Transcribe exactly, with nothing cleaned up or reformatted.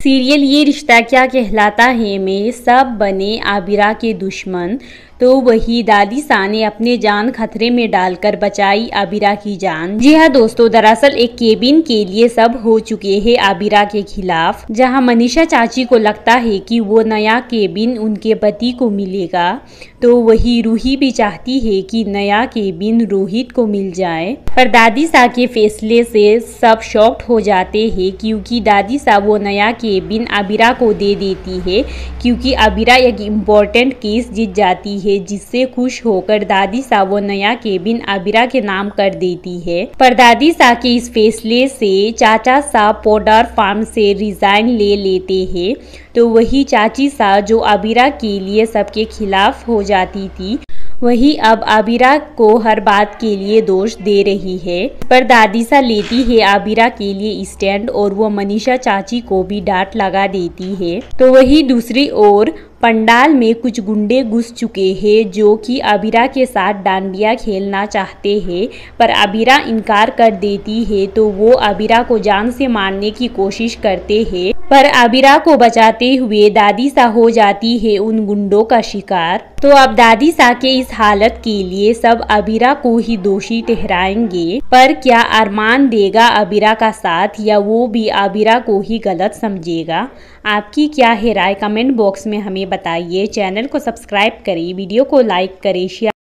Serial ये रिश्ता क्या कहलाता है में सब बने आबिरा के दुश्मन, तो वही दादीसा ने अपने जान खतरे में डालकर बचाई आबिरा की जान। जी हाँ दोस्तों, दरअसल एक केबिन के लिए सब हो चुके हैं आबिरा के खिलाफ, जहां मनीषा चाची को लगता है कि वो नया केबिन उनके पति को मिलेगा, तो वही रूही भी चाहती है कि नया केबिन रोहित को मिल जाए। पर दादीसा के फैसले से सब शॉक्ड हो जाते हैं, क्योंकि दादीसा वो नया केबिन आबिरा को दे देती है, क्योंकि आबिरा एक इम्पोर्टेंट केस जीत जाती है, जिससे खुश होकर दादीसा वो नया केबिन आबिरा के नाम कर देती है। पर दादीसा के इस फैसले से चाचा साहब पोडार फार्म से रिजाइन ले लेते हैं, तो वही चाची सा जो आबिरा के लिए सबके खिलाफ हो जाती थी, वही अब आबिरा को हर बात के लिए दोष दे रही है। पर दादीसा लेती है आबिरा के लिए स्टैंड और वो मनीषा चाची को भी डांट लगा देती है। तो वही दूसरी ओर पंडाल में कुछ गुंडे घुस चुके हैं, जो कि आबिरा के साथ डांडिया खेलना चाहते हैं, पर आबिरा इनकार कर देती है, तो वो आबिरा को जान से मारने की कोशिश करते हैं। पर आबिरा को बचाते हुए दादीसा हो जाती है उन गुंडों का शिकार। तो अब दादीसा के इस हालत के लिए सब आबिरा को ही दोषी ठहराएंगे, पर क्या अरमान देगा आबिरा का साथ, या वो भी आबिरा को ही गलत समझेगा? आपकी क्या है राय? कमेंट बॉक्स में हमें बताइए। चैनल को सब्सक्राइब करें, वीडियो को लाइक करें, शेयर